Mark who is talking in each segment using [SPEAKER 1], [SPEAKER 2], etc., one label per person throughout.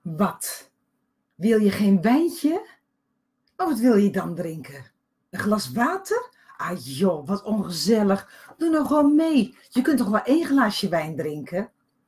[SPEAKER 1] Wat? Wil je geen wijntje? Of wat wil je dan drinken? Een glas water? Ah joh, wat ongezellig. Doe nou gewoon mee. Je kunt toch wel 1 glaasje wijn drinken?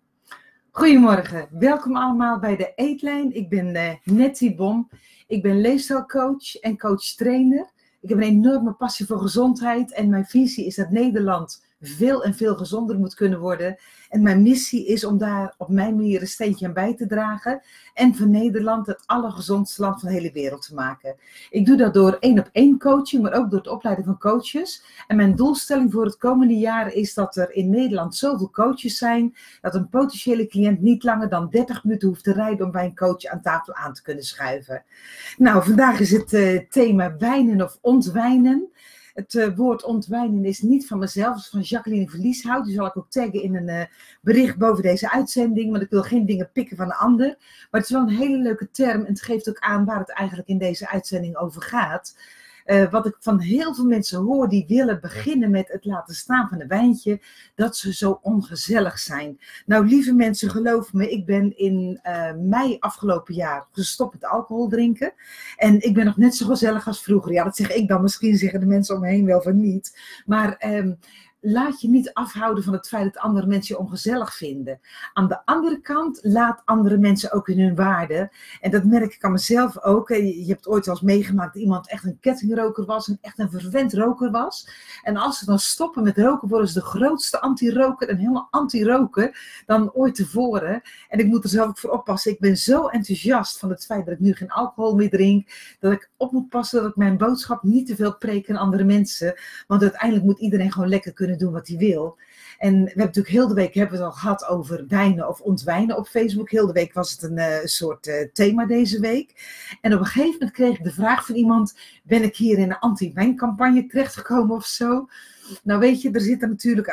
[SPEAKER 1] Goedemorgen, welkom allemaal bij de Eetlijn. Ik ben Nettie Bom. Ik ben leefstijlcoach en coach-trainer. Ik heb een enorme passie voor gezondheid en mijn visie is dat Nederland veel en veel gezonder moet kunnen worden. En mijn missie is om daar op mijn manier een steentje aan bij te dragen en van Nederland het allergezondste land van de hele wereld te maken. Ik doe dat door 1-op-1 coaching, maar ook door het opleiden van coaches. En mijn doelstelling voor het komende jaar is dat er in Nederland zoveel coaches zijn, dat een potentiële cliënt niet langer dan 30 minuten hoeft te rijden om bij een coach aan tafel aan te kunnen schuiven. Nou, vandaag is het thema wijnen of ontwijnen. Het woord ontwijnen is niet van mezelf, het is van Jacqueline Verlieshout. Die zal ik ook taggen in een bericht boven deze uitzending, want ik wil geen dingen pikken van de ander. Maar het is wel een hele leuke term en het geeft ook aan waar het eigenlijk in deze uitzending over gaat. Wat ik van heel veel mensen hoor die willen beginnen met het laten staan van een wijntje, dat ze zo ongezellig zijn. Nou, lieve mensen, geloof me, ik ben in mei afgelopen jaar gestopt met alcohol drinken. En ik ben nog net zo gezellig als vroeger. Ja, dat zeg ik dan, misschien zeggen de mensen om me heen wel van niet. Maar laat je niet afhouden van het feit dat andere mensen je ongezellig vinden. Aan de andere kant, laat andere mensen ook in hun waarde. En dat merk ik aan mezelf ook. Je hebt ooit wel eens meegemaakt dat iemand echt een kettingroker was. En echt een verwend roker was. En als ze dan stoppen met roken, worden ze de grootste anti-roker en helemaal anti-roker dan ooit tevoren. En ik moet er zelf ook voor oppassen. Ik ben zo enthousiast van het feit dat ik nu geen alcohol meer drink. Dat ik op moet passen dat ik mijn boodschap niet te veel preek aan andere mensen. Want uiteindelijk moet iedereen gewoon lekker kunnen doen wat hij wil. En we hebben natuurlijk heel de week hebben we het al gehad over wijnen of ontwijnen op Facebook. Heel de week was het een soort thema deze week. En op een gegeven moment kreeg ik de vraag van iemand: ben ik hier in een anti-wijncampagne terechtgekomen of zo? Nou weet je, er zitten natuurlijk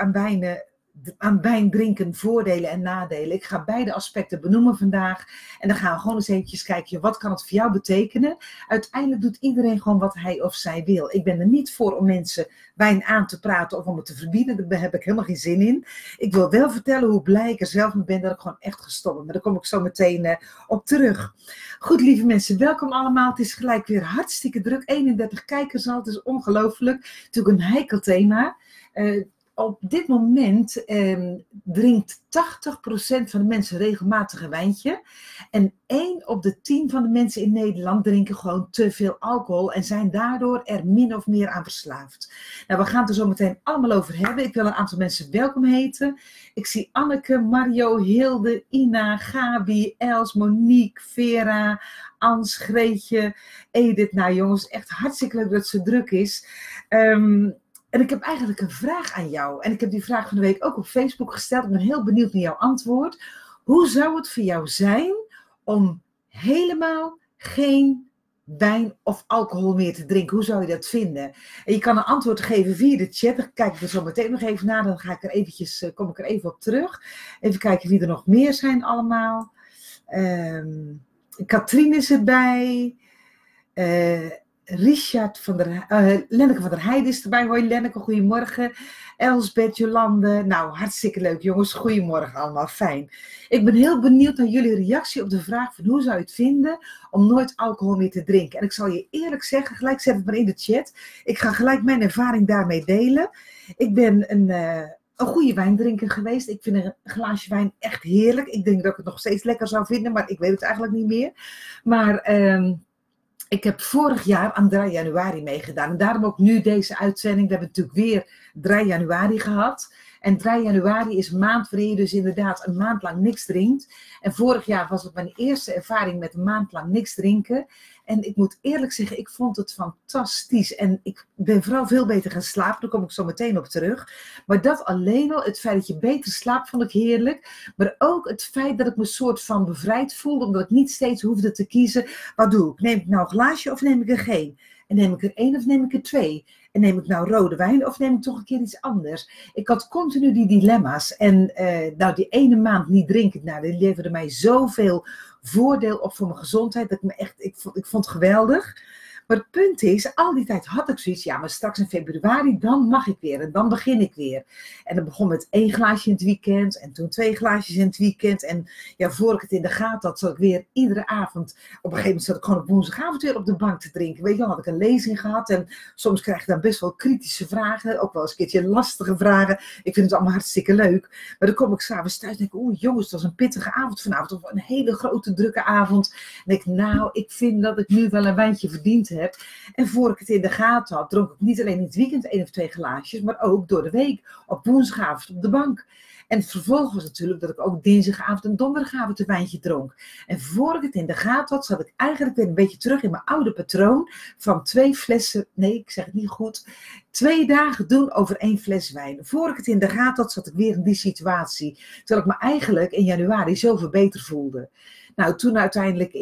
[SPEAKER 1] aan wijn drinken voordelen en nadelen. Ik ga beide aspecten benoemen vandaag. En dan gaan we gewoon eens eventjes kijken, wat kan het voor jou betekenen? Uiteindelijk doet iedereen gewoon wat hij of zij wil. Ik ben er niet voor om mensen wijn aan te praten of om het te verbieden. Daar heb ik helemaal geen zin in. Ik wil wel vertellen hoe blij ik er zelf mee ben dat ik gewoon echt gestopt ben. Maar daar kom ik zo meteen op terug. Goed, lieve mensen, welkom allemaal. Het is gelijk weer hartstikke druk. 31 kijkers al, het is ongelooflijk. Natuurlijk een heikel thema. Op dit moment drinkt 80% van de mensen regelmatig een wijntje. En 1 op de 10 van de mensen in Nederland drinken gewoon te veel alcohol. En zijn daardoor er min of meer aan verslaafd. Nou, we gaan het er zo meteen allemaal over hebben. Ik wil een aantal mensen welkom heten. Ik zie Anneke, Mario, Hilde, Ina, Gabi, Els, Monique, Vera, Ans, Greetje, Edith. Nou jongens, echt hartstikke leuk dat het zo druk is. En ik heb eigenlijk een vraag aan jou. En ik heb die vraag van de week ook op Facebook gesteld. Ik ben heel benieuwd naar jouw antwoord. Hoe zou het voor jou zijn om helemaal geen wijn of alcohol meer te drinken? Hoe zou je dat vinden? En je kan een antwoord geven via de chat. Dan kijk ik er zo meteen nog even naar. Dan kom ik er even op terug. Even kijken wie er nog meer zijn allemaal. Katrien is erbij. Lenneke van der Heijden is erbij. Hoi Lenneke, goedemorgen. Elsbeth, Jolande. Nou, hartstikke leuk jongens. Goedemorgen allemaal, fijn. Ik ben heel benieuwd naar jullie reactie op de vraag van hoe zou je het vinden om nooit alcohol meer te drinken. En ik zal je eerlijk zeggen, gelijk zet het maar in de chat. Ik ga gelijk mijn ervaring daarmee delen. Ik ben een goede wijndrinker geweest. Ik vind een glaasje wijn echt heerlijk. Ik denk dat ik het nog steeds lekker zou vinden, maar ik weet het eigenlijk niet meer. Maar ik heb vorig jaar aan 3 januari meegedaan. En daarom ook nu deze uitzending. We hebben natuurlijk weer 3 januari gehad. En 3 januari is een maand waarin je dus inderdaad een maand lang niks drinkt. En vorig jaar was het mijn eerste ervaring met een maand lang niks drinken. En ik moet eerlijk zeggen, ik vond het fantastisch. En ik ben vooral veel beter gaan slapen. Daar kom ik zo meteen op terug. Maar dat alleen al, het feit dat je beter slaapt, vond ik heerlijk. Maar ook het feit dat ik me soort van bevrijd voelde. Omdat ik niet steeds hoefde te kiezen. Wat doe ik? Neem ik nou een glaasje of neem ik er geen? En neem ik er 1 of neem ik er 2? En neem ik nou rode wijn of neem ik toch een keer iets anders? Ik had continu die dilemma's. En die ene maand niet drinken, die leverde mij zoveel voordeel op voor mijn gezondheid. Dat ik vond het geweldig. Maar het punt is, al die tijd had ik zoiets, ja, maar straks in februari, dan mag ik weer en dan begin ik weer. En dan begon met 1 glaasje in het weekend en toen 2 glaasjes in het weekend. En ja, voor ik het in de gaten had, zat ik weer iedere avond, op een gegeven moment zat ik gewoon op woensdagavond weer op de bank te drinken. Weet je wel, had ik een lezing gehad en soms krijg je dan best wel kritische vragen, ook wel eens een keertje lastige vragen. Ik vind het allemaal hartstikke leuk. Maar dan kom ik s'avonds thuis en denk ik, oeh jongens, het was een pittige avond vanavond, of een hele grote drukke avond. En denk ik, nou, ik vind dat ik nu wel een wijntje verdiend heb. En voor ik het in de gaten had, dronk ik niet alleen in het weekend 1 of 2 glaasjes, maar ook door de week, op woensdagavond op de bank. En het vervolg was natuurlijk dat ik ook dinsdagavond en donderdagavond een wijntje dronk. En voor ik het in de gaten had, zat ik eigenlijk weer een beetje terug in mijn oude patroon van 2 flessen, nee, ik zeg het niet goed, 2 dagen doen over 1 fles wijn. Voor ik het in de gaten had, zat ik weer in die situatie. Terwijl ik me eigenlijk in januari zoveel beter voelde. Nou, toen uiteindelijk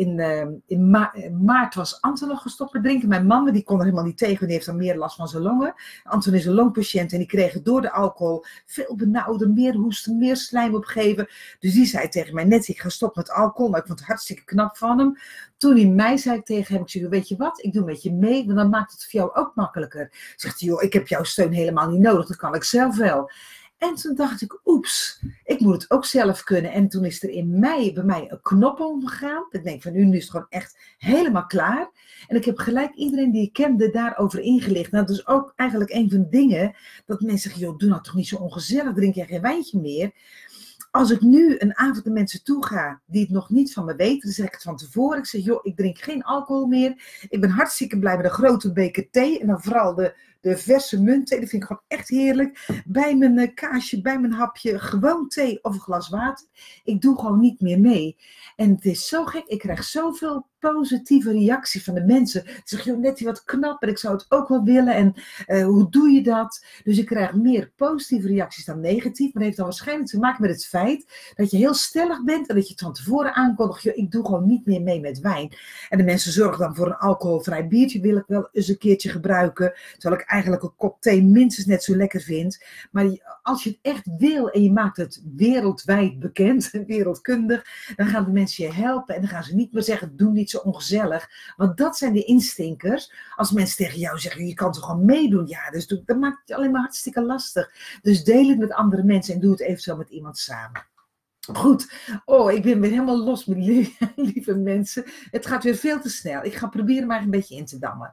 [SPEAKER 1] in maart was Anton nog gestopt met drinken. Mijn man, die kon er helemaal niet tegen, die heeft dan meer last van zijn longen. Anton is een longpatiënt en die kreeg door de alcohol veel benauwder, meer hoesten, meer slijm opgeven. Dus die zei tegen mij net, ik ga stoppen met alcohol. Maar ik vond het hartstikke knap van hem. Toen hij mij zei tegen hem, ik zei, weet je wat, ik doe met je mee, want dan maakt het voor jou ook makkelijker. Zegt hij, joh, ik heb jouw steun helemaal niet nodig, dat kan ik zelf wel. En toen dacht ik, oeps, ik moet het ook zelf kunnen. En toen is er in mei bij mij een knop omgegaan. Ik denk van nu is het gewoon echt helemaal klaar. En ik heb gelijk iedereen die ik kende daarover ingelicht. Nou, dat is ook eigenlijk een van de dingen dat mensen zeggen, joh, doe nou toch niet zo ongezellig, drink jij geen wijntje meer. Als ik nu een avond naar mensen toe ga die het nog niet van me weten, dan zeg ik het van tevoren. Ik zeg, joh, ik drink geen alcohol meer. Ik ben hartstikke blij met een grote beker thee. En dan vooral de verse muntthee, dat vind ik gewoon echt heerlijk. Bij mijn kaasje, bij mijn hapje, gewoon thee of een glas water. Ik doe gewoon niet meer mee. En het is zo gek, ik krijg zoveel positieve reactie van de mensen. Ze zeggen, joh, Nettie, wat knap en ik zou het ook wel willen. En hoe doe je dat? Dus ik krijg meer positieve reacties dan negatief. Maar dat heeft dan waarschijnlijk te maken met het feit dat je heel stellig bent en dat je het van tevoren aankondigt, joh, ik doe gewoon niet meer mee met wijn. En de mensen zorgen dan voor een alcoholvrij biertje, wil ik wel eens een keertje gebruiken. Terwijl ik eigenlijk een kop thee minstens net zo lekker vind. Maar als je het echt wil en je maakt het wereldwijd bekend, wereldkundig, dan gaan de mensen je helpen en dan gaan ze niet meer zeggen, doe niet zo ongezellig. Want dat zijn de instinkers. Als mensen tegen jou zeggen, je kan toch gewoon meedoen. Ja, dus dat maakt het alleen maar hartstikke lastig. Dus deel het met andere mensen en doe het eventueel met iemand samen. Goed, ik ben weer helemaal los met lieve mensen. Het gaat weer veel te snel. Ik ga proberen maar een beetje in te dammen.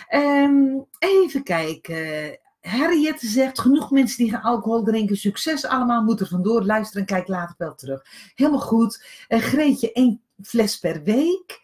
[SPEAKER 1] Even kijken. Henriette zegt, genoeg mensen die gaan alcohol drinken. Succes allemaal, moet er vandoor. Luister en kijk later wel terug. Helemaal goed. Greetje, 1 fles per week.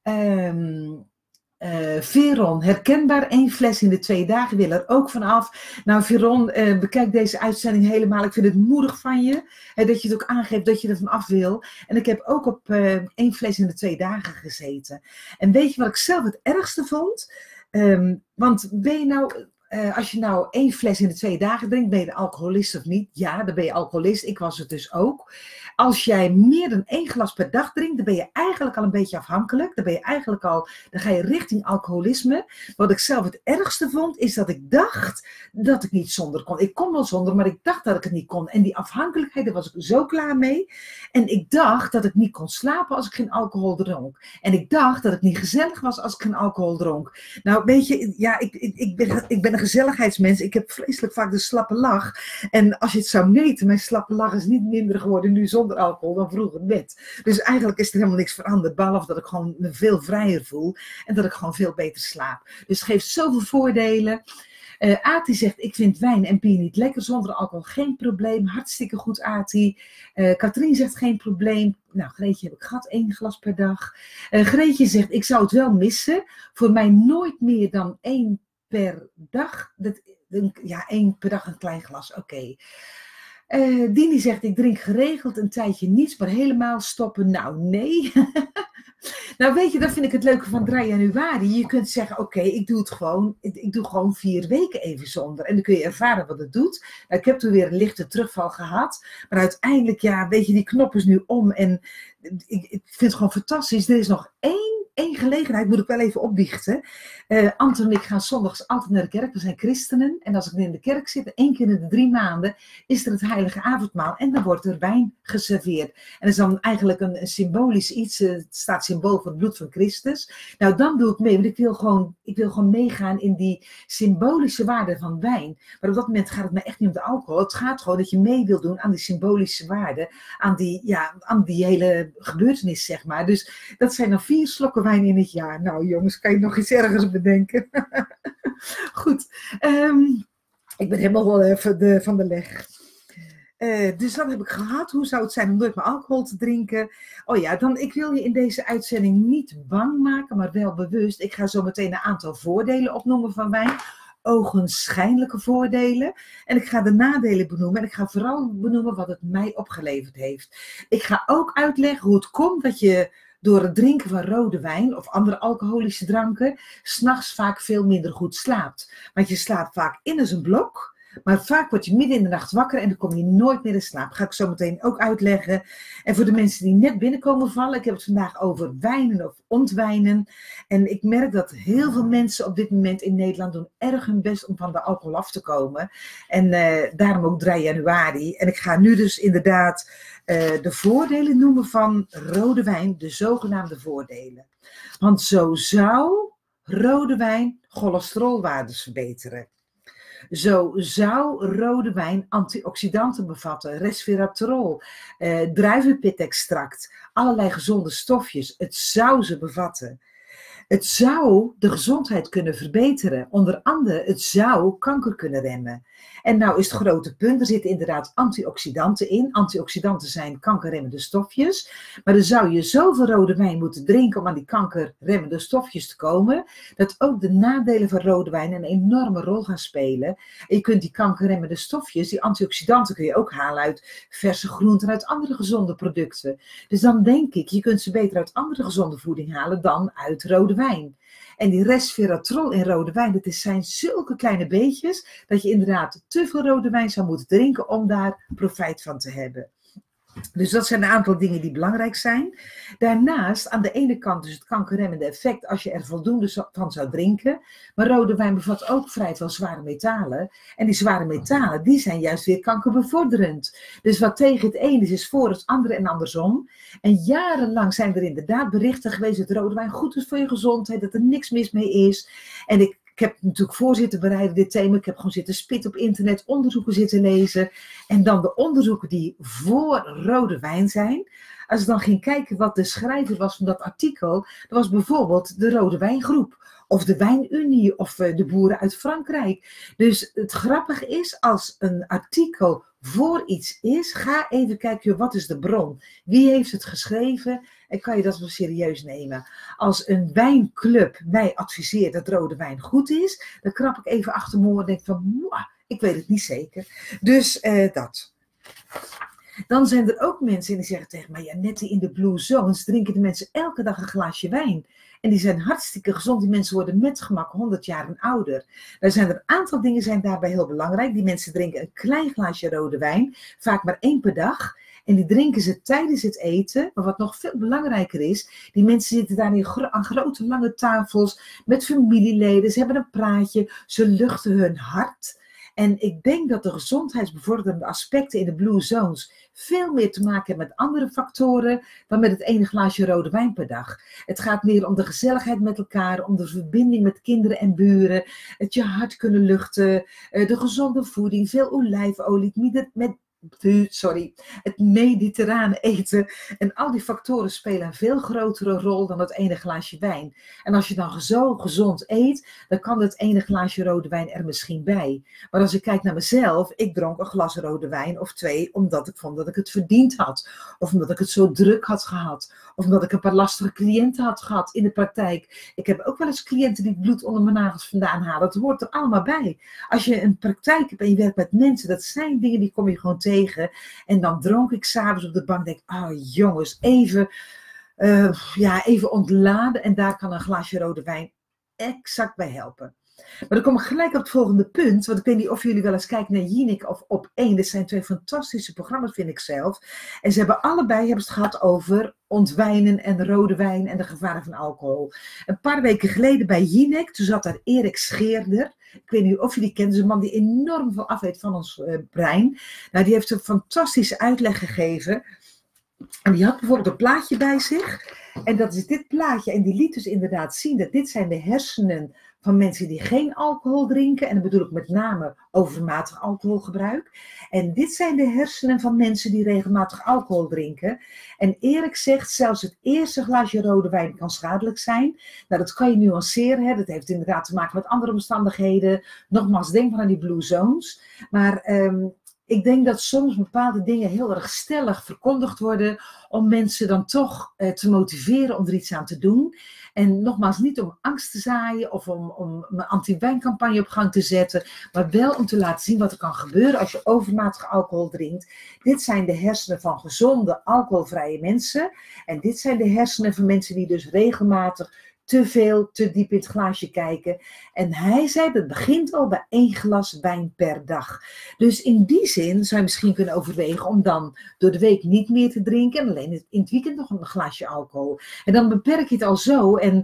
[SPEAKER 1] Veron, herkenbaar, 1 fles in de 2 dagen, wil er ook vanaf. Nou Veron, bekijk deze uitzending helemaal. Ik vind het moedig van je, dat je het ook aangeeft dat je er vanaf wil. En ik heb ook op 1 fles in de 2 dagen gezeten. En weet je wat ik zelf het ergste vond? Want ben je nou... als je nou 1 fles in de 2 dagen drinkt, ben je de alcoholist of niet? Ja, dan ben je alcoholist. Ik was het dus ook. Als jij meer dan 1 glas per dag drinkt, dan ben je eigenlijk al een beetje afhankelijk. Dan ga je richting alcoholisme. Wat ik zelf het ergste vond, is dat ik dacht dat ik niet zonder kon. Ik kon wel zonder, maar ik dacht dat ik het niet kon. En die afhankelijkheid, daar was ik zo klaar mee. En ik dacht dat ik niet kon slapen als ik geen alcohol dronk. En ik dacht dat het niet gezellig was als ik geen alcohol dronk. Nou, weet je, ja, ik ben een gezelligheidsmens. Ik heb vreselijk vaak de slappe lach. En als je het zou meten, mijn slappe lach is niet minder geworden nu zonder alcohol dan vroeger met. Dus eigenlijk is er helemaal niks veranderd. Behalve dat ik gewoon me veel vrijer voel. En dat ik gewoon veel beter slaap. Dus het geeft zoveel voordelen. Ati zegt, ik vind wijn en bier niet lekker. Zonder alcohol geen probleem. Hartstikke goed, Ati. Katrien zegt, geen probleem. Nou, Greetje heb ik gehad, 1 glas per dag. Greetje zegt, ik zou het wel missen. Voor mij nooit meer dan 1 per dag. 1 per dag een klein glas. Oké. Dini zegt, ik drink geregeld een tijdje niets, maar helemaal stoppen. Nou, nee. Nou, weet je, dat vind ik het leuke van 3 januari. Je kunt zeggen, oké, ik doe het gewoon. Ik doe gewoon 4 weken even zonder. En dan kun je ervaren wat het doet. Nou, ik heb toen weer een lichte terugval gehad. Maar uiteindelijk, ja, weet je, die knop is nu om. En ik vind het gewoon fantastisch. Er is nog één gelegenheid, moet ik wel even opbiechten. Anton en ik gaan zondags altijd naar de kerk. We zijn christenen. En als ik in de kerk zit, 1 keer in de 3 maanden, is er het heilige avondmaal. En dan wordt er wijn geserveerd. En dat is dan eigenlijk een symbolisch iets. Het staat symbool voor het bloed van Christus. Nou, dan doe ik mee. Want ik wil gewoon meegaan in die symbolische waarde van wijn. Maar op dat moment gaat het me echt niet om de alcohol. Het gaat gewoon dat je mee wil doen aan die symbolische waarde. Aan die hele gebeurtenis, zeg maar. Dus dat zijn dan 4 slokken wijn in het jaar. Nou jongens, kan je nog iets ergers bedenken? Goed. Ik ben helemaal wel even van de leg. Dus dat heb ik gehad. Hoe zou het zijn om nooit meer alcohol te drinken? Oh ja, ik wil je in deze uitzending niet bang maken, maar wel bewust. Ik ga zo meteen een aantal voordelen opnoemen van wijn. Ogenschijnlijke voordelen. En ik ga de nadelen benoemen. En ik ga vooral benoemen wat het mij opgeleverd heeft. Ik ga ook uitleggen hoe het komt dat je door het drinken van rode wijn of andere alcoholische dranken 's nachts vaak veel minder goed slaapt. Want je slaapt vaak in als een blok. Maar vaak word je midden in de nacht wakker en dan kom je nooit meer in slaap. Dat ga ik zo meteen ook uitleggen. En voor de mensen die net binnenkomen vallen, ik heb het vandaag over wijnen of ontwijnen. En ik merk dat heel veel mensen op dit moment in Nederland doen erg hun best om van de alcohol af te komen. En daarom ook 3 januari. En ik ga nu dus inderdaad de voordelen noemen van rode wijn, de zogenaamde voordelen. Want zo zou rode wijn cholesterolwaardes verbeteren. Zo zou rode wijn antioxidanten bevatten, resveratrol, druivenpitextract, allerlei gezonde stofjes. Het zou ze bevatten. Het zou de gezondheid kunnen verbeteren. Onder andere, het zou kanker kunnen remmen. En nou is het grote punt, er zitten inderdaad antioxidanten in. Antioxidanten zijn kankerremmende stofjes. Maar dan zou je zoveel rode wijn moeten drinken om aan die kankerremmende stofjes te komen, dat ook de nadelen van rode wijn een enorme rol gaan spelen. En je kunt die kankerremmende stofjes, die antioxidanten kun je ook halen uit verse groenten en uit andere gezonde producten. Dus dan denk ik, je kunt ze beter uit andere gezonde voeding halen dan uit rode wijn. En die resveratrol in rode wijn, dat zijn zulke kleine beetjes dat je inderdaad te veel rode wijn zou moeten drinken om daar profijt van te hebben. Dus dat zijn een aantal dingen die belangrijk zijn. Daarnaast, aan de ene kant dus het kankerremmende effect als je er voldoende van zou drinken. Maar rode wijn bevat ook vrij veel zware metalen. En die zware metalen, die zijn juist weer kankerbevorderend. Dus wat tegen het ene is voor het andere en andersom. En jarenlang zijn er inderdaad berichten geweest dat rode wijn goed is voor je gezondheid, dat er niks mis mee is. En ik heb natuurlijk voor zitten bereiden dit thema. Ik heb gewoon zitten spitten op internet, onderzoeken zitten lezen. En dan de onderzoeken die voor rode wijn zijn. Als ik dan ging kijken wat de schrijver was van dat artikel, dat was bijvoorbeeld de Rode Wijngroep. Of de Wijnunie of de boeren uit Frankrijk. Dus het grappige is, als een artikel voor iets is, ga even kijken, wat is de bron? Wie heeft het geschreven? En kan je dat wel serieus nemen? Als een wijnclub mij adviseert dat rode wijn goed is, dan krap ik even achter mijn oor en denk van, ik weet het niet zeker. Dus dat. Dan zijn er ook mensen die zeggen tegen mij, ja, net in de Blue Zones drinken de mensen elke dag een glaasje wijn. En die zijn hartstikke gezond. Die mensen worden met gemak 100 jaar en ouder. Er zijn een aantal dingen zijn daarbij heel belangrijk. Die mensen drinken een klein glaasje rode wijn, vaak maar 1 per dag. En die drinken ze tijdens het eten. Maar wat nog veel belangrijker is, die mensen zitten daar aan grote lange tafels met familieleden. Ze hebben een praatje, ze luchten hun hart. En ik denk dat de gezondheidsbevorderende aspecten in de Blue Zones veel meer te maken hebben met andere factoren dan met het ene glaasje rode wijn per dag. Het gaat meer om de gezelligheid met elkaar, om de verbinding met kinderen en buren, het je hart kunnen luchten, de gezonde voeding, veel olijfolie, het mediterrane eten. En al die factoren spelen een veel grotere rol dan het ene glaasje wijn. En als je dan zo gezond eet, dan kan het ene glaasje rode wijn er misschien bij. Maar als ik kijk naar mezelf, ik dronk een glas rode wijn of 2, omdat ik vond dat ik het verdiend had. Of omdat ik het zo druk had gehad. Of omdat ik een paar lastige cliënten had gehad in de praktijk. Ik heb ook wel eens cliënten die het bloed onder mijn nagels vandaan halen. Dat hoort er allemaal bij. Als je een praktijk hebt en je werkt met mensen, dat zijn dingen die kom je gewoon tegen. En dan dronk ik 's avonds op de bank. Denk, jongens, even ontladen. En daar kan een glaasje rode wijn exact bij helpen. Maar dan kom ik gelijk op het volgende punt, want ik weet niet of jullie wel eens kijken naar Jinek of Op1. Dit zijn 2 fantastische programma's, vind ik zelf. En ze hebben allebei het gehad over ontwijnen en rode wijn en de gevaren van alcohol. Een paar weken geleden bij Jinek, toen zat daar Erik Scheerder. Ik weet niet of jullie kennen, een man die enorm veel afweet van ons brein. Nou, die heeft een fantastische uitleg gegeven. En die had bijvoorbeeld een plaatje bij zich. En dat is dit plaatje. En die liet dus inderdaad zien dat dit zijn de hersenen van mensen die geen alcohol drinken. En dan bedoel ik met name overmatig alcoholgebruik. En dit zijn de hersenen van mensen die regelmatig alcohol drinken. En Erik zegt, zelfs het eerste glaasje rode wijn kan schadelijk zijn. Nou, dat kan je nuanceren. Hè? Dat heeft inderdaad te maken met andere omstandigheden. Nogmaals, denk maar aan die blue zones. Maar ik denk dat soms bepaalde dingen heel erg stellig verkondigd worden om mensen dan toch te motiveren om er iets aan te doen. En nogmaals, niet om angst te zaaien of om een anti-wijncampagne op gang te zetten, maar wel om te laten zien wat er kan gebeuren als je overmatig alcohol drinkt. Dit zijn de hersenen van gezonde, alcoholvrije mensen. En dit zijn de hersenen van mensen die dus regelmatig te veel, te diep in het glaasje kijken. En hij zei, dat begint al bij 1 glas wijn per dag. Dus in die zin zou je misschien kunnen overwegen om dan door de week niet meer te drinken en alleen in het weekend nog een glaasje alcohol. En dan beperk je het al zo. En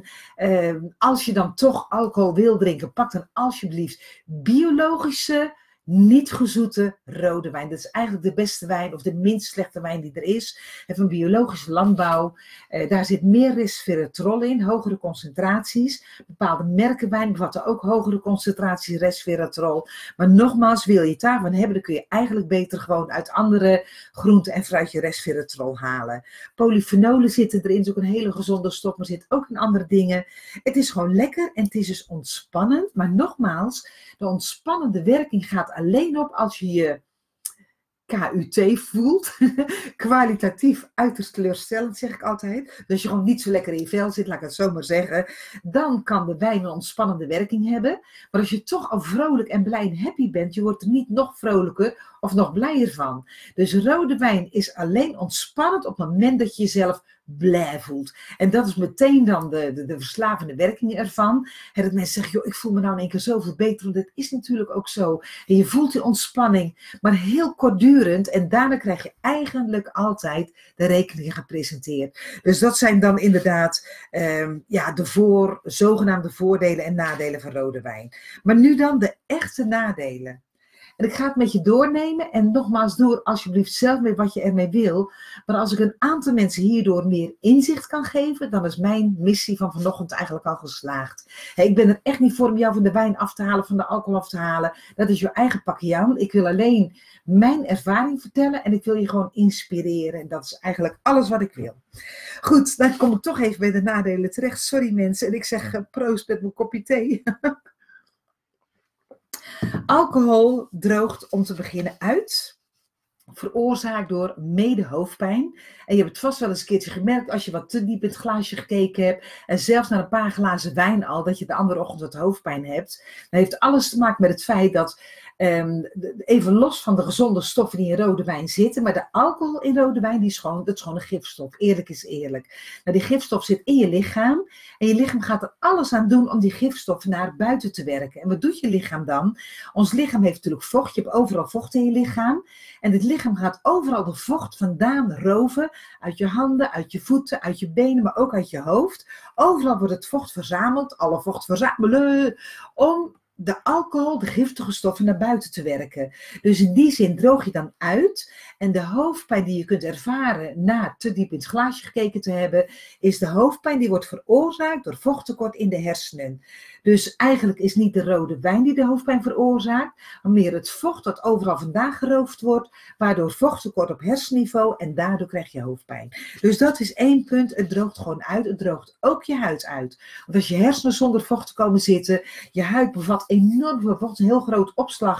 [SPEAKER 1] als je dan toch alcohol wil drinken, pak dan alsjeblieft biologische, niet gezoete rode wijn. Dat is eigenlijk de beste wijn of de minst slechte wijn die er is. En van biologische landbouw. Daar zit meer resveratrol in, hogere concentraties. Bepaalde merken wijn bevatten ook hogere concentraties resveratrol. Maar nogmaals, wil je het daarvan hebben, dan kun je eigenlijk beter gewoon uit andere groenten en fruit je resveratrol halen. Polyfenolen zitten erin, is ook een hele gezonde stof, maar zit ook in andere dingen. Het is gewoon lekker en het is dus ontspannend. Maar nogmaals, de ontspannende werking gaat alleen op als je je KUT voelt. Kwalitatief uiterst teleurstellend, zeg ik altijd. Dus je gewoon niet zo lekker in je vel zit, laat ik het zo maar zeggen. Dan kan de wijn een ontspannende werking hebben. Maar als je toch al vrolijk en blij en happy bent, je wordt er niet nog vrolijker of nog blijer van. Dus rode wijn is alleen ontspannend op het moment dat je jezelf blij voelt. En dat is meteen dan de verslavende werking ervan. En dat mensen zeggen, joh, ik voel me nou in één keer zoveel beter. Want dat is natuurlijk ook zo. En je voelt die ontspanning, maar heel kortdurend. En daarna krijg je eigenlijk altijd de rekening gepresenteerd. Dus dat zijn dan inderdaad de zogenaamde voordelen en nadelen van rode wijn. Maar nu dan de echte nadelen. En ik ga het met je doornemen en nogmaals, doe er alsjeblieft zelf mee wat je ermee wil. Maar als ik een aantal mensen hierdoor meer inzicht kan geven, dan is mijn missie van vanochtend eigenlijk al geslaagd. Ik ben er echt niet voor om jou van de wijn af te halen, van de alcohol af te halen. Dat is je eigen pakje jou. Ik wil alleen mijn ervaring vertellen en ik wil je gewoon inspireren. En dat is eigenlijk alles wat ik wil. Goed, dan kom ik toch even bij de nadelen terecht. Sorry mensen. En ik zeg proost met mijn kopje thee. Alcohol droogt om te beginnen uit, veroorzaakt door mede hoofdpijn. En je hebt het vast wel eens een keertje gemerkt als je wat te diep in het glaasje gekeken hebt en zelfs na een paar glazen wijn al, dat je de andere ochtend wat hoofdpijn hebt. Dat heeft alles te maken met het feit dat, even los van de gezonde stoffen die in rode wijn zitten, maar de alcohol in rode wijn, dat is gewoon een gifstof. Eerlijk is eerlijk. Nou, die gifstof zit in je lichaam en je lichaam gaat er alles aan doen om die gifstof naar buiten te werken. En wat doet je lichaam dan? Ons lichaam heeft natuurlijk vocht. Je hebt overal vocht in je lichaam. En het lichaam gaat overal de vocht vandaan roven. Uit je handen, uit je voeten, uit je benen, maar ook uit je hoofd. Overal wordt het vocht verzameld. Alle vocht verzamelen. Om de alcohol, de giftige stoffen naar buiten te werken. Dus in die zin droog je dan uit. En de hoofdpijn die je kunt ervaren na te diep in het glaasje gekeken te hebben, is de hoofdpijn die wordt veroorzaakt door vochttekort in de hersenen. Dus eigenlijk is niet de rode wijn die de hoofdpijn veroorzaakt, maar meer het vocht dat overal vandaan geroofd wordt, waardoor vochttekort op hersenniveau en daardoor krijg je hoofdpijn. Dus dat is 1 punt, het droogt gewoon uit, het droogt ook je huid uit. Want als je hersenen zonder vocht komen zitten, je huid bevat enorm veel vocht, een heel groot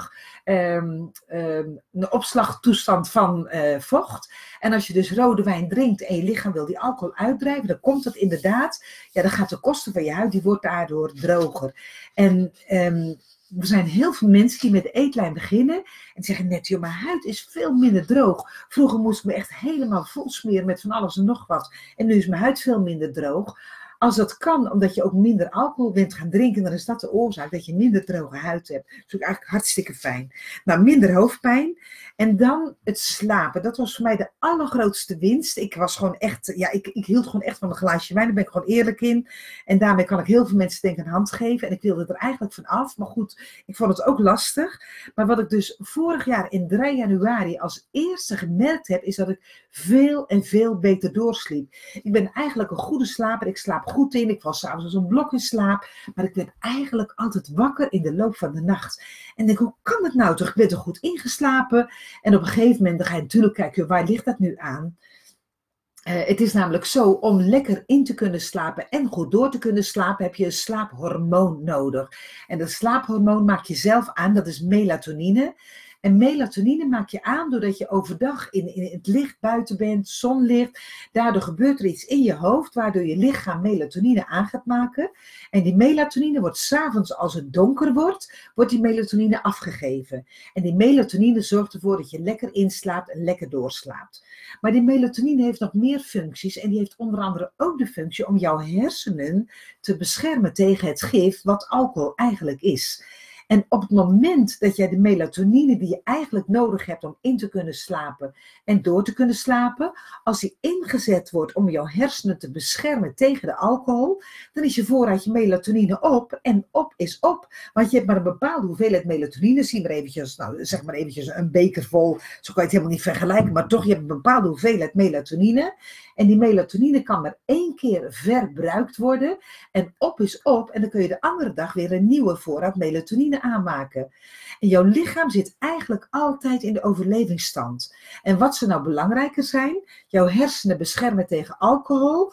[SPEAKER 1] een opslagtoestand van vocht. En als je dus rode wijn drinkt en je lichaam wil die alcohol uitdrijven, dan komt dat inderdaad, dan gaat de kosten van je huid, die wordt daardoor droger. En er zijn heel veel mensen die met de eetlijn beginnen en zeggen net, joh, mijn huid is veel minder droog. Vroeger moest ik me echt helemaal vol smeren met van alles en nog wat. En nu is mijn huid veel minder droog. Als dat kan, omdat je ook minder alcohol bent gaan drinken, dan is dat de oorzaak dat je minder droge huid hebt. Dat is ook eigenlijk hartstikke fijn. Nou, minder hoofdpijn. En dan het slapen. Dat was voor mij de allergrootste winst. Ik was gewoon echt, ik hield gewoon echt van een glaasje wijn. Daar ben ik gewoon eerlijk in. En daarmee kan ik heel veel mensen denk ik een hand geven. En ik wilde er eigenlijk van af. Maar goed, ik vond het ook lastig. Maar wat ik dus vorig jaar in 3 januari als eerste gemerkt heb, is dat ik veel en veel beter doorsliep. Ik ben eigenlijk een goede slaper. Ik slaap goed in. Ik val s'avonds als een blok in slaap. Maar ik ben eigenlijk altijd wakker in de loop van de nacht. En denk, hoe kan het nou toch? Ik ben er goed ingeslapen. En op een gegeven moment dan ga je natuurlijk kijken, waar ligt dat nu aan? Het is namelijk zo, om lekker in te kunnen slapen en goed door te kunnen slapen, heb je een slaaphormoon nodig. En dat slaaphormoon maak je zelf aan, dat is melatonine. En melatonine maak je aan doordat je overdag in het licht buiten bent, zonlicht. Daardoor gebeurt er iets in je hoofd, waardoor je lichaam melatonine aan gaat maken. En die melatonine wordt 's avonds, als het donker wordt, wordt die melatonine afgegeven. En die melatonine zorgt ervoor dat je lekker inslaapt en lekker doorslaapt. Maar die melatonine heeft nog meer functies en die heeft onder andere ook de functie om jouw hersenen te beschermen tegen het gif wat alcohol eigenlijk is. En op het moment dat jij de melatonine die je eigenlijk nodig hebt om in te kunnen slapen en door te kunnen slapen, als die ingezet wordt om jouw hersenen te beschermen tegen de alcohol, dan is je voorraadje melatonine op en op is op. Want je hebt maar een bepaalde hoeveelheid melatonine, zie maar eventjes, zeg maar eventjes een beker vol, zo kan je het helemaal niet vergelijken, maar toch, je hebt een bepaalde hoeveelheid melatonine. En die melatonine kan maar 1 keer verbruikt worden en op is op en dan kun je de andere dag weer een nieuwe voorraad melatonine aanmaken. En jouw lichaam zit eigenlijk altijd in de overlevingsstand. En wat zou nou belangrijker zijn? Jouw hersenen beschermen tegen alcohol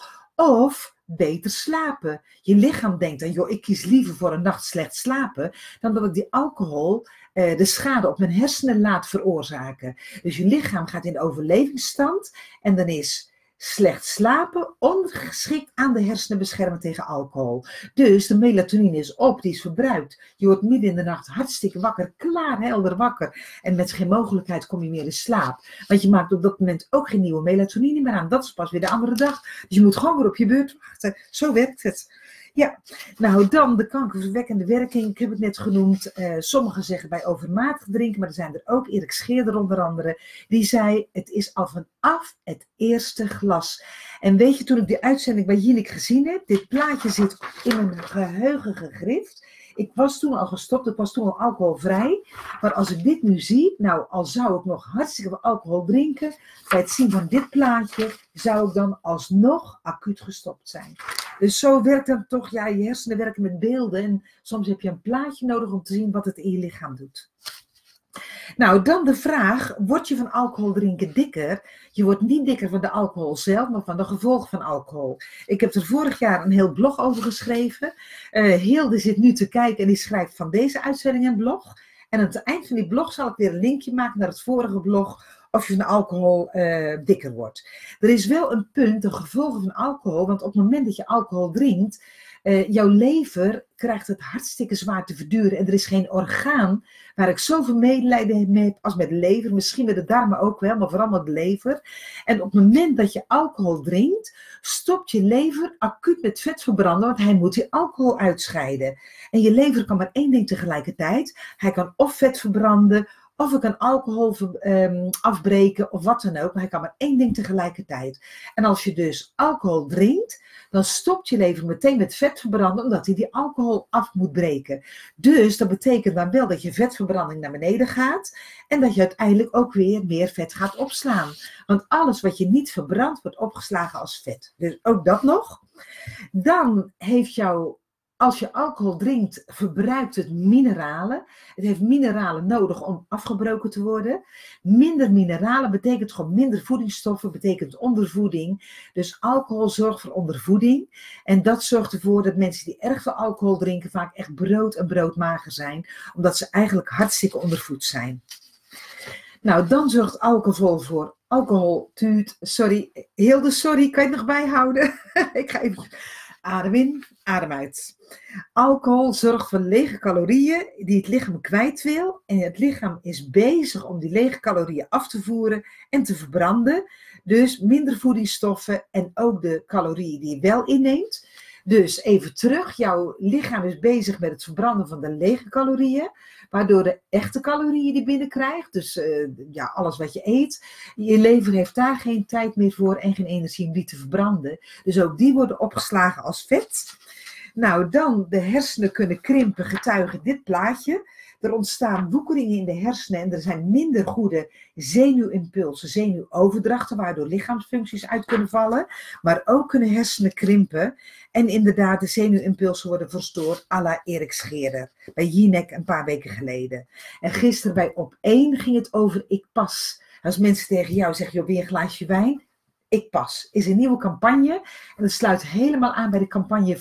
[SPEAKER 1] of beter slapen. Je lichaam denkt dan, joh, ik kies liever voor een nacht slecht slapen dan dat ik die alcohol de schade op mijn hersenen laat veroorzaken. Dus je lichaam gaat in de overlevingsstand en dan is slecht slapen ongeschikt aan de hersenen beschermen tegen alcohol. Dus de melatonine is op, die is verbruikt. Je wordt midden in de nacht hartstikke wakker, klaar, helder wakker. En met geen mogelijkheid kom je meer in slaap. Want je maakt op dat moment ook geen nieuwe melatonine meer aan. Dat is pas weer de andere dag. Dus je moet gewoon weer op je beurt wachten. Zo werkt het. Ja, nou dan de kankerverwekkende werking, ik heb het net genoemd. Sommigen zeggen bij overmatig drinken, maar er zijn er ook, Erik Scheerder onder andere, die zei, het is al vanaf het eerste glas. En weet je, toen ik die uitzending bij Jinek gezien heb, dit plaatje zit in mijn geheugen gegrift. Ik was toen al gestopt, ik was toen al alcoholvrij. Maar als ik dit nu zie, nou al zou ik nog hartstikke veel alcohol drinken, bij het zien van dit plaatje zou ik dan alsnog acuut gestopt zijn. Dus zo werkt dan toch, ja, je hersenen werken met beelden en soms heb je een plaatje nodig om te zien wat het in je lichaam doet. Nou, dan de vraag, word je van alcohol drinken dikker? Je wordt niet dikker van de alcohol zelf, maar van de gevolgen van alcohol. Ik heb er vorig jaar een heel blog over geschreven. Hilde zit nu te kijken en die schrijft van deze uitzending een blog. En aan het eind van die blog zal ik weer een linkje maken naar het vorige blog, of je van alcohol dikker wordt. Er is wel een punt, de gevolgen van alcohol, want op het moment dat je alcohol drinkt, jouw lever krijgt het hartstikke zwaar te verduren. En er is geen orgaan waar ik zoveel medelijden mee heb als met de lever. Misschien met de darmen ook wel, maar vooral met de lever. En op het moment dat je alcohol drinkt, stopt je lever acuut met vet verbranden, want hij moet die alcohol uitscheiden. En je lever kan maar 1 ding tegelijkertijd. Hij kan of vet verbranden, of ik kan alcohol afbreken of wat dan ook. Maar hij kan maar 1 ding tegelijkertijd. En als je dus alcohol drinkt, dan stopt je lever meteen met vet verbranden, omdat hij die alcohol af moet breken. Dus dat betekent dan wel dat je vetverbranding naar beneden gaat en dat je uiteindelijk ook weer meer vet gaat opslaan. Want alles wat je niet verbrandt, wordt opgeslagen als vet. Dus ook dat nog. Dan heeft jouw Als je alcohol drinkt, verbruikt het mineralen. Het heeft mineralen nodig om afgebroken te worden. Minder mineralen betekent gewoon minder voedingsstoffen, betekent ondervoeding. Dus alcohol zorgt voor ondervoeding. En dat zorgt ervoor dat mensen die erg veel alcohol drinken vaak echt brood en broodmager zijn. Omdat ze eigenlijk hartstikke ondervoed zijn. Nou, dan zorgt alcohol voor sorry, Hilde, sorry, kan je het nog bijhouden? Ik ga even adem in, adem uit. Alcohol zorgt voor lege calorieën die het lichaam kwijt wil. En het lichaam is bezig om die lege calorieën af te voeren en te verbranden. Dus minder voedingsstoffen en ook de calorieën die je wel inneemt. Dus even terug, jouw lichaam is bezig met het verbranden van de lege calorieën, waardoor de echte calorieën die binnenkrijgt, dus ja, alles wat je eet, je lever heeft daar geen tijd meer voor en geen energie om die te verbranden. Dus ook die worden opgeslagen als vet. Nou, dan de hersenen kunnen krimpen, getuigen dit plaatje. Er ontstaan woekeringen in de hersenen en er zijn minder goede zenuwimpulsen, zenuwoverdrachten, waardoor lichaamsfuncties uit kunnen vallen. Maar ook kunnen hersenen krimpen en inderdaad de zenuwimpulsen worden verstoord à la Erik Scherer bij Jinek een paar weken geleden. En gisteren bij Op1 ging het over ik pas. Als mensen tegen jou zeggen, joh, weer een glaasje wijn? Ik pas. Is een nieuwe campagne en dat sluit helemaal aan bij de campagne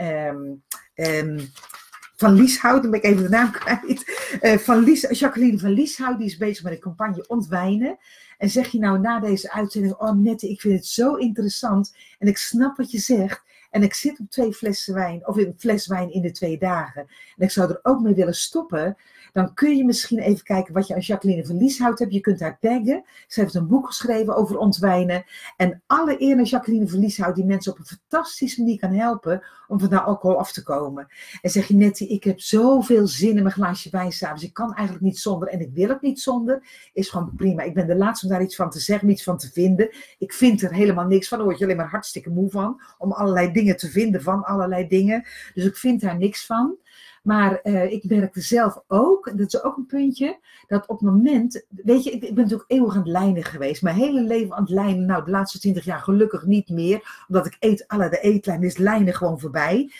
[SPEAKER 1] van Lieshout, dan ben ik even de naam kwijt, Jacqueline van Lieshout, die is bezig met een campagne Ontwijnen. En zeg je nou na deze uitzending, oh Nette, ik vind het zo interessant en ik snap wat je zegt. En ik zit op 2 flessen wijn, of een fles wijn in de 2 dagen. En ik zou er ook mee willen stoppen. Dan kun je misschien even kijken wat je aan Jacqueline van Lieshout hebt. Je kunt haar taggen. Ze heeft een boek geschreven over ontwijnen. En alle eer aan Jacqueline van Lieshout die mensen op een fantastische manier kan helpen om van de alcohol af te komen. En zeg je net, ik heb zoveel zin in mijn glaasje wijn s'avonds. Ik kan eigenlijk niet zonder en ik wil het niet zonder. Is gewoon prima. Ik ben de laatste om daar iets van te zeggen, iets van te vinden. Ik vind er helemaal niks van. Daar word je alleen maar hartstikke moe van. Om allerlei dingen te vinden van allerlei dingen. Dus ik vind daar niks van. Maar ik merkte zelf ook, en dat is ook een puntje, dat op het moment, weet je, ik ben natuurlijk eeuwig aan het lijnen geweest. Mijn hele leven aan het lijnen, nou de laatste 20 jaar gelukkig niet meer. Omdat ik eet, de eetlijn is lijnen gewoon voorbij.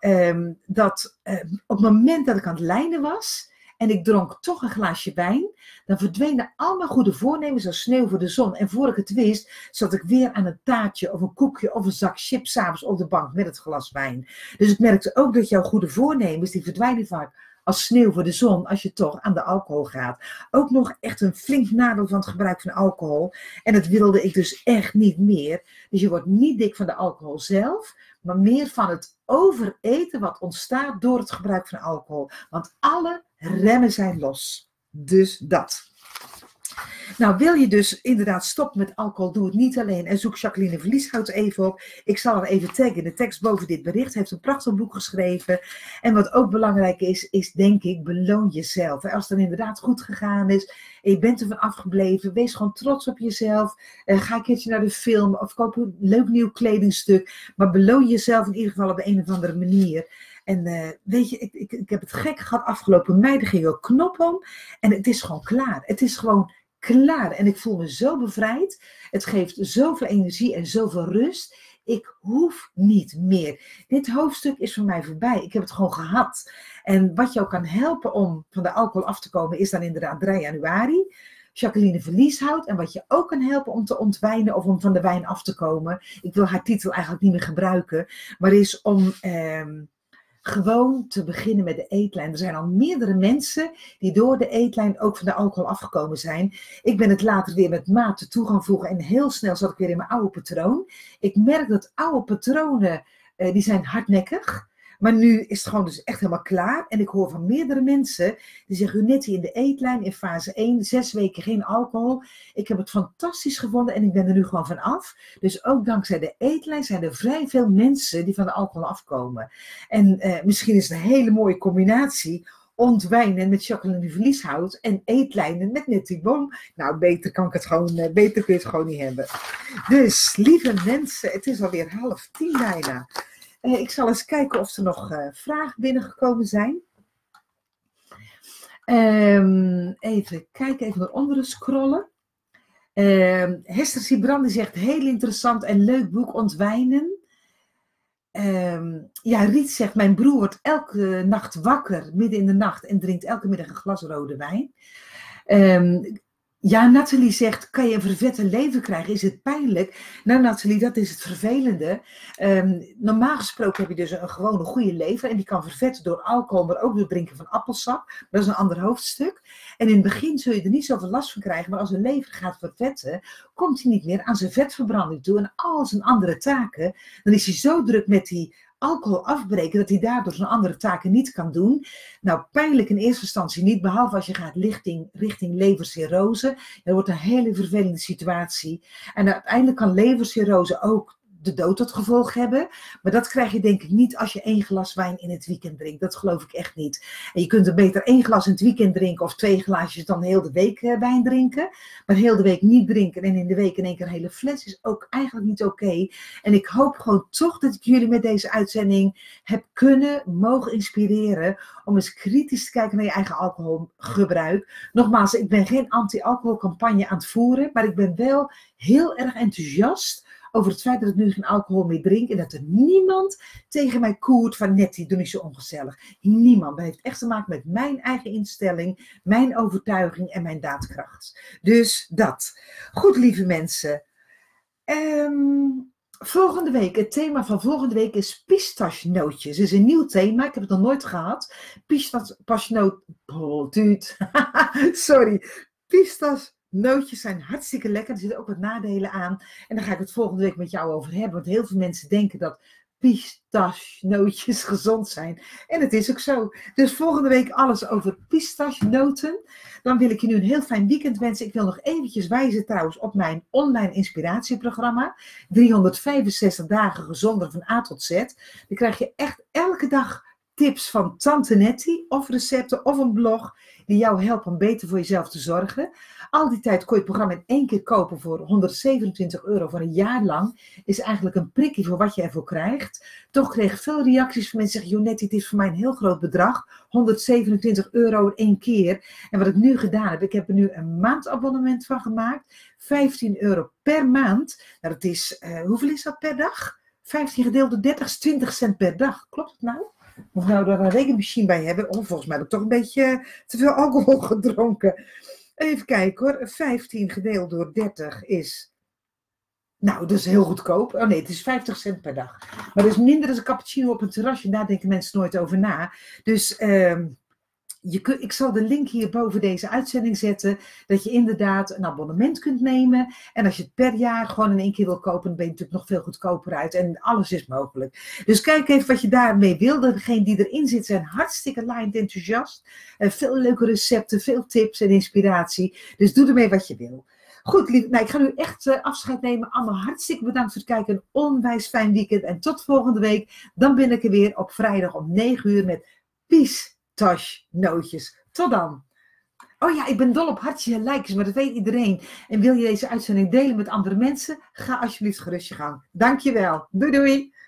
[SPEAKER 1] Op het moment dat ik aan het lijnen was en ik dronk toch een glaasje wijn, dan verdwenen al mijn goede voornemens als sneeuw voor de zon. En voor ik het wist, zat ik weer aan een taartje of een koekje of een zak chips 's avonds op de bank met het glas wijn. Dus ik merkte ook dat jouw goede voornemens, die verdwijnen vaak als sneeuw voor de zon als je toch aan de alcohol gaat. Ook nog echt een flink nadeel van het gebruik van alcohol. En dat wilde ik dus echt niet meer. Dus je wordt niet dik van de alcohol zelf, maar meer van het overeten wat ontstaat door het gebruik van alcohol. Want alle remmen zijn los. Dus dat. Nou, wil je dus inderdaad stoppen met alcohol, doe het niet alleen. En zoek Jacqueline van Lieshout even op. Ik zal haar even taggen in de tekst boven dit bericht. Ze heeft een prachtig boek geschreven. En wat ook belangrijk is denk ik, beloon jezelf. Als het dan inderdaad goed gegaan is en je bent ervan afgebleven, wees gewoon trots op jezelf. Ga een keertje naar de film of koop een leuk nieuw kledingstuk. Maar beloon jezelf in ieder geval op de een of andere manier. En weet je, ik heb het gek gehad afgelopen mei. Er ging een knop om en het is gewoon klaar. Het is gewoon klaar. En ik voel me zo bevrijd. Het geeft zoveel energie en zoveel rust. Ik hoef niet meer. Dit hoofdstuk is voor mij voorbij. Ik heb het gewoon gehad. En wat jou kan helpen om van de alcohol af te komen is dan inderdaad 3 januari. Jacqueline van Lieshout. En wat je ook kan helpen om te ontwijnen of om van de wijn af te komen. Ik wil haar titel eigenlijk niet meer gebruiken. Maar is om gewoon te beginnen met de eetlijn. Er zijn al meerdere mensen die door de eetlijn ook van de alcohol afgekomen zijn. Ik ben het later weer met mate toe gaan voegen en heel snel zat ik weer in mijn oude patroon. Ik merk dat oude patronen, die zijn hardnekkig. Maar nu is het gewoon dus echt helemaal klaar. En ik hoor van meerdere mensen die zeggen, Nette, in de eetlijn in fase 1, 6 weken geen alcohol. Ik heb het fantastisch gevonden en ik ben er nu gewoon van af. Dus ook dankzij de eetlijn zijn er vrij veel mensen die van de alcohol afkomen. En misschien is het een hele mooie combinatie. Ontwijnen met Jacqueline van Lieshout en eetlijnen met Nettie Boom. Nou, beter kun je het gewoon niet hebben. Dus, lieve mensen, het is alweer 9:30 bijna. Ik zal eens kijken of er nog vragen binnengekomen zijn. Even kijken, even naar onderen scrollen. Hester Sibrandi zegt, heel interessant en leuk boek, Ontwijnen. Ja, Riet zegt, mijn broer wordt elke nacht wakker, midden in de nacht, en drinkt elke middag een glas rode wijn. Ja, Nathalie zegt, kan je een vervette leven krijgen? Is het pijnlijk? Nou, Nathalie, dat is het vervelende. Normaal gesproken heb je dus een gewone goede lever en die kan vervetten door alcohol, maar ook door het drinken van appelsap. Dat is een ander hoofdstuk. En in het begin zul je er niet zoveel last van krijgen, maar als een lever gaat vervetten, komt hij niet meer aan zijn vetverbranding toe en al zijn andere taken. Dan is hij zo druk met die alcohol afbreken, dat hij daardoor zijn andere taken niet kan doen. Nou, pijnlijk in eerste instantie niet, behalve als je gaat richting levercirrose. Dat wordt een hele vervelende situatie. En uiteindelijk kan levercirrose ook de dood tot gevolg hebben. Maar dat krijg je denk ik niet als je 1 glas wijn in het weekend drinkt. Dat geloof ik echt niet. En je kunt er beter 1 glas in het weekend drinken of 2 glaasjes dan heel de week wijn drinken. Maar heel de week niet drinken en in de week in één keer een hele fles is ook eigenlijk niet oké. En ik hoop gewoon toch dat ik jullie met deze uitzending heb mogen inspireren om eens kritisch te kijken naar je eigen alcoholgebruik. Nogmaals, ik ben geen anti-alcoholcampagne aan het voeren, maar ik ben wel heel erg enthousiast over het feit dat ik nu geen alcohol meer drink en dat er niemand tegen mij koert van Nettie, doe niet zo ongezellig. Niemand. Dat heeft echt te maken met mijn eigen instelling, mijn overtuiging en mijn daadkracht. Dus dat. Goed, lieve mensen. Volgende week, het thema van volgende week is pistachenootjes. Het is een nieuw thema, ik heb het nog nooit gehad. Sorry. Pistachenootjes zijn hartstikke lekker, er zitten ook wat nadelen aan. En daar ga ik het volgende week met jou over hebben, want heel veel mensen denken dat pistachenootjes gezond zijn. En het is ook zo. Dus volgende week alles over pistachenoten. Dan wil ik je nu een heel fijn weekend wensen. Ik wil nog eventjes wijzen trouwens op mijn online inspiratieprogramma. 365 dagen gezonder van A tot Z. Dan krijg je echt elke dag tips van Tante Nettie of recepten of een blog die jou helpen om beter voor jezelf te zorgen. Al die tijd kon je het programma in 1 keer kopen voor €127 voor een jaar lang. Is eigenlijk een prikkie voor wat je ervoor krijgt. Toch kreeg ik veel reacties van mensen die zeggen, Nettie, het is voor mij een heel groot bedrag. €127 in 1 keer. En wat ik nu gedaan heb, ik heb er nu een maandabonnement van gemaakt. €15 per maand. Nou, dat is, hoeveel is dat per dag? 15 gedeeld door 30 is 20 cent per dag. Klopt het nou? Moet nou daar een rekenmachine bij hebben? Oh, volgens mij heb ik toch een beetje te veel alcohol gedronken. Even kijken hoor. 15 gedeeld door 30 is... Nou, dat is heel goedkoop. Oh nee, het is 50 cent per dag. Maar dat is minder dan een cappuccino op een terrasje. Daar denken mensen nooit over na. Dus ik zal de link hier boven deze uitzending zetten. Dat je inderdaad een abonnement kunt nemen. En als je het per jaar gewoon in 1 keer wil kopen, dan ben je natuurlijk nog veel goedkoper uit. En alles is mogelijk. Dus kijk even wat je daarmee wil. Degenen die erin zitten zijn hartstikke laaiend enthousiast. Veel leuke recepten, veel tips en inspiratie. Dus doe ermee wat je wil. Goed, lief. Nou, ik ga nu echt afscheid nemen. Allemaal hartstikke bedankt voor het kijken. Een onwijs fijn weekend. En tot volgende week. Dan ben ik er weer op vrijdag om 9 uur met pistachenootjes. Tot dan. Oh ja, ik ben dol op hartjes en likes, maar dat weet iedereen. En wil je deze uitzending delen met andere mensen? Ga alsjeblieft gerust je gang. Dankjewel. Doei doei.